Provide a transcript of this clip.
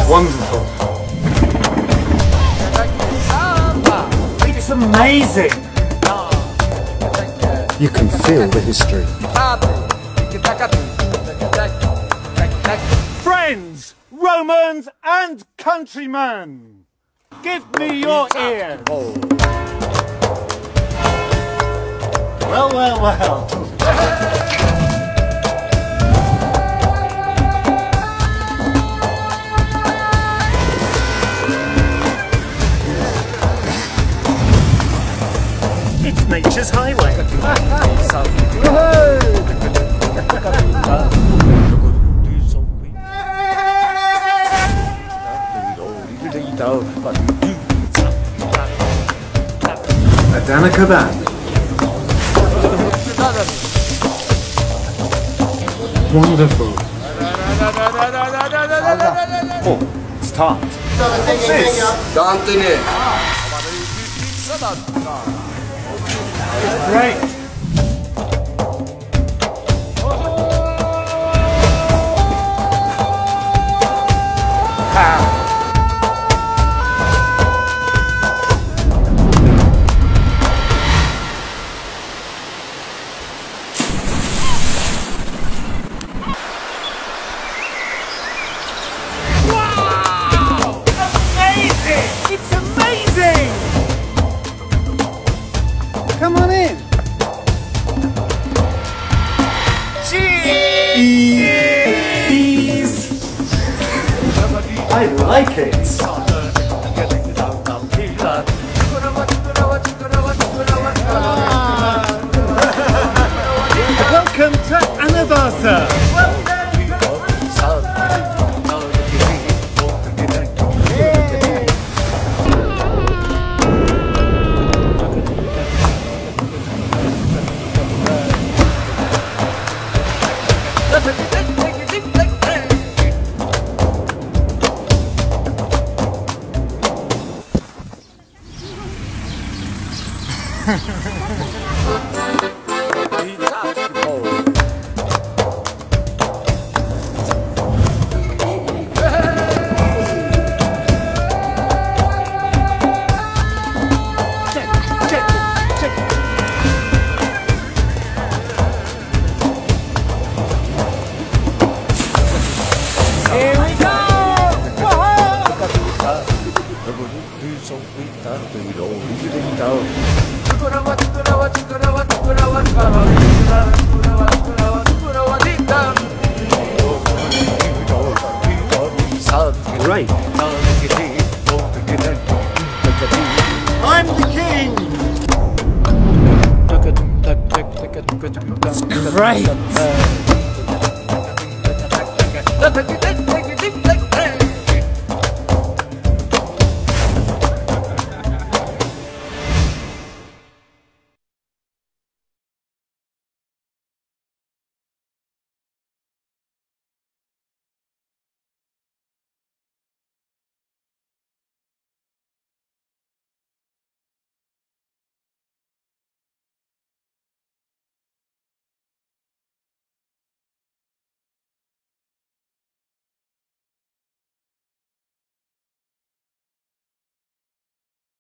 Wonderful. It's amazing. You can feel the history. Friends, Romans and countrymen, give me your ears. Well, well, well. It's nature's highway. Adana Kaban. Wonderful. Oh, it's tart. What's this? Dantini. Great. Wow! Amazing! It's amazing! Come on in. Cheese! I like it. Welcome to Anavasa. Great. I'm the king. It's great.